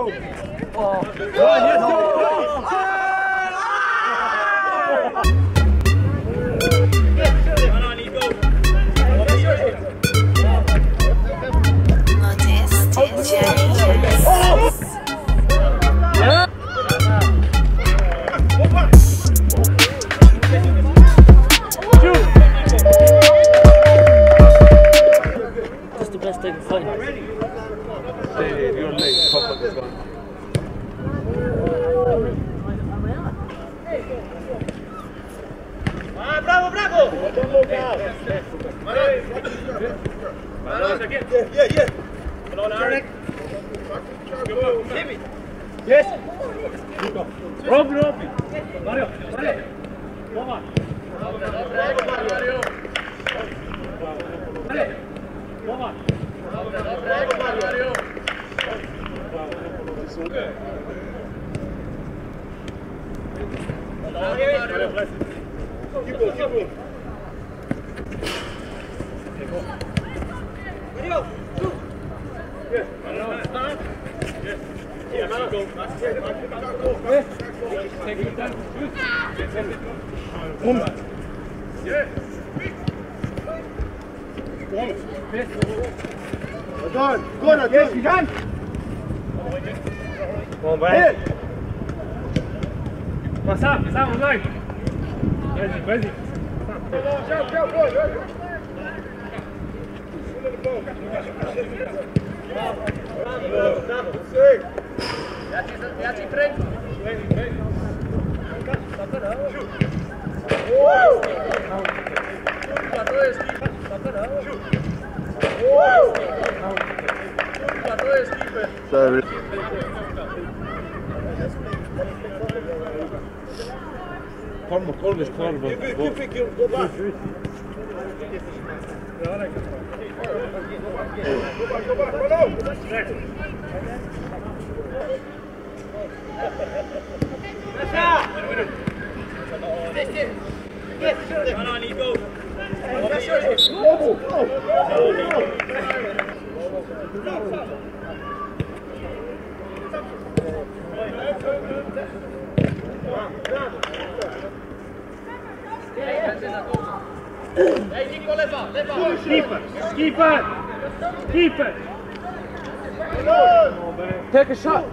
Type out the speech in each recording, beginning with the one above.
Take a shot.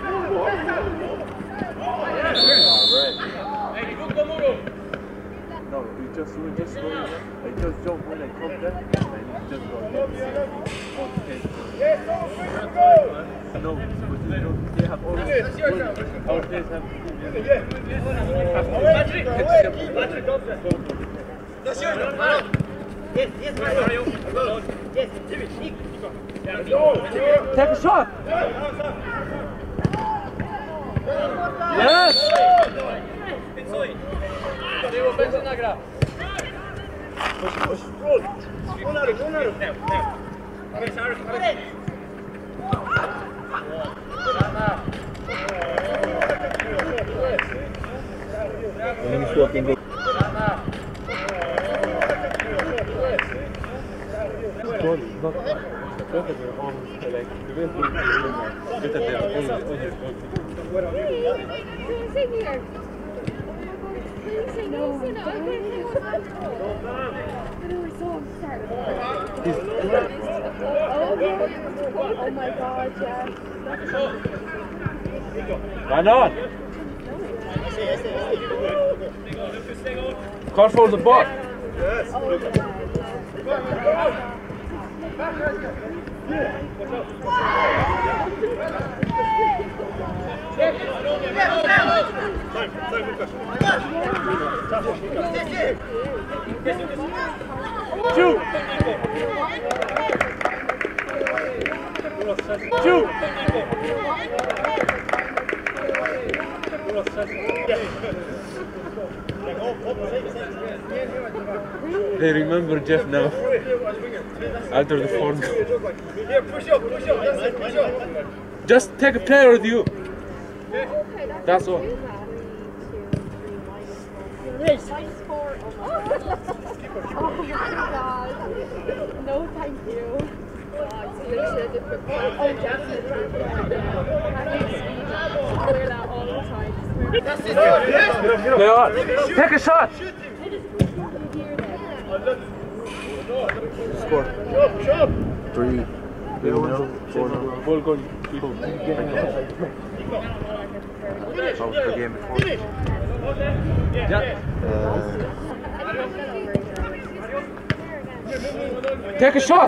No, we just jump when they come there and just go ahead. No, but they have all our players have take a shot. Yes. Oh my God, Jeff. Why not? Control the ball. Yes. Shoot! Shoot! They remember Jeff now. After the phone. Just take a player with you. That's all. Oh my God. No, thank you. Oh, it's delicious. Play on. Take a shot. Score. 3. 4. Ball goal. How was the game before? Take a shot.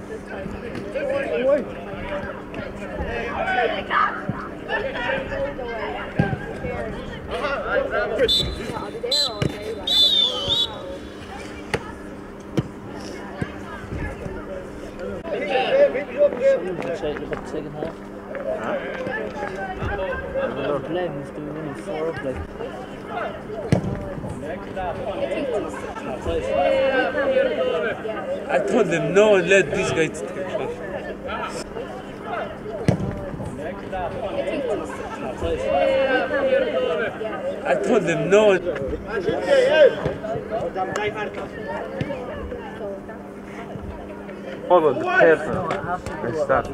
Second half. Blends do winning 4 up like. I told them no and let these guys take a shot. I told them no. Follow the person and start.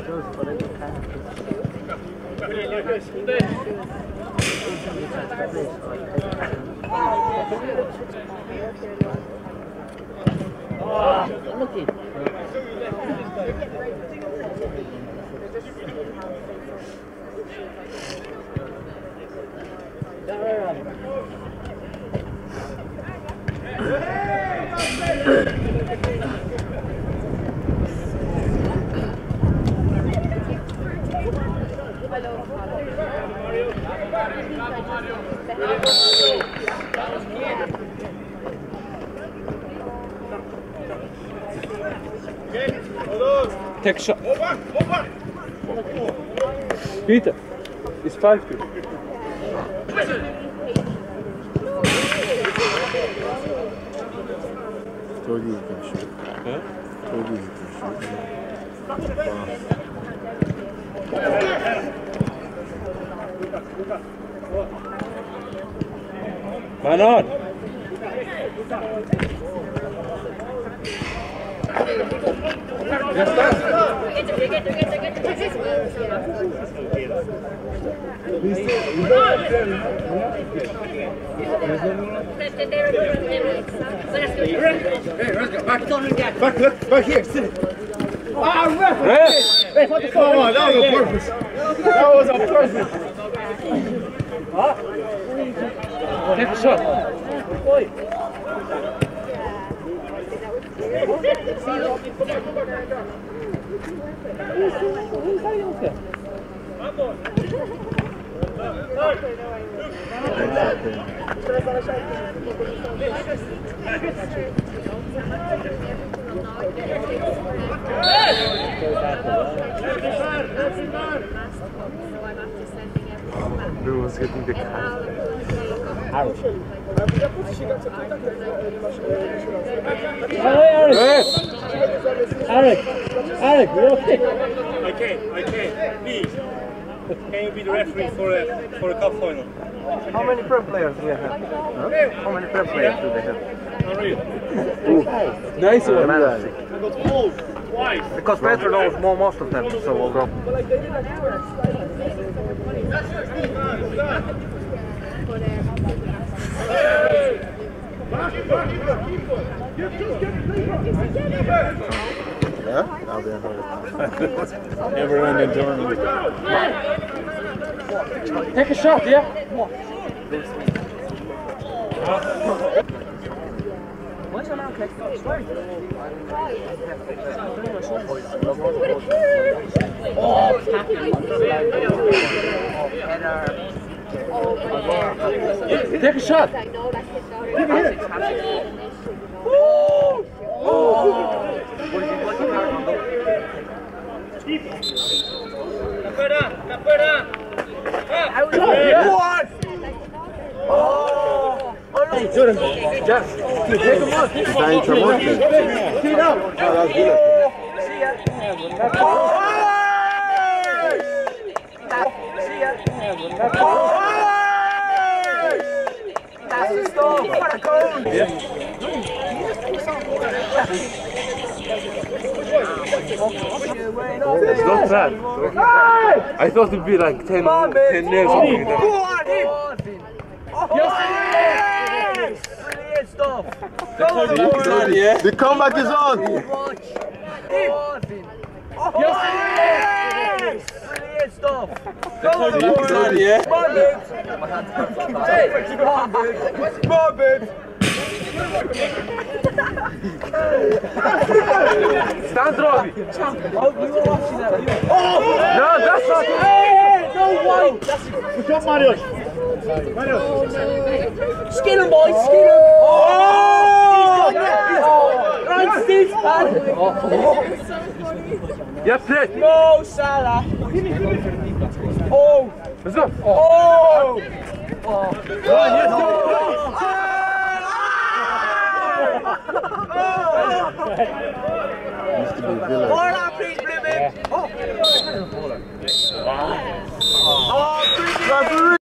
Unlucky. Take a shot. Peter, it's 5 people. Told you can shoot. Huh? Told you can shoot. Man on. Back here, sit. Hey, what the fuck? Come on, that was on purpose. That was on purpose. take a shot. Everyone's getting the car. Eric, you're okay. I can't. Please. Can you be the referee for a cup final? How many Prem players do we have? Huh? How many Prem players do they have? Not really. Nice one. I got pulled twice. Because Petro knows most of them, so we'll go. Yeah? I'll be on Everyone in Germany. Take a shot, yeah? What's your name? Take a shot. Just take him on. Está en Tramonte. It's not bad. I thought it'd be like 10 nails or something like that. Yes! Brilliant stuff! The comeback is on! Yes! Brilliant stuff! Come on, babes! Stand Robbie! Oh, you were watching that. No, that's not it! No way! Good job, Marius. Marius. Skin him, boys! Skin him! Right, Steve, man! Yes, yes! No, Salah! Oh! Let's go! Oh! More now, please, Blue.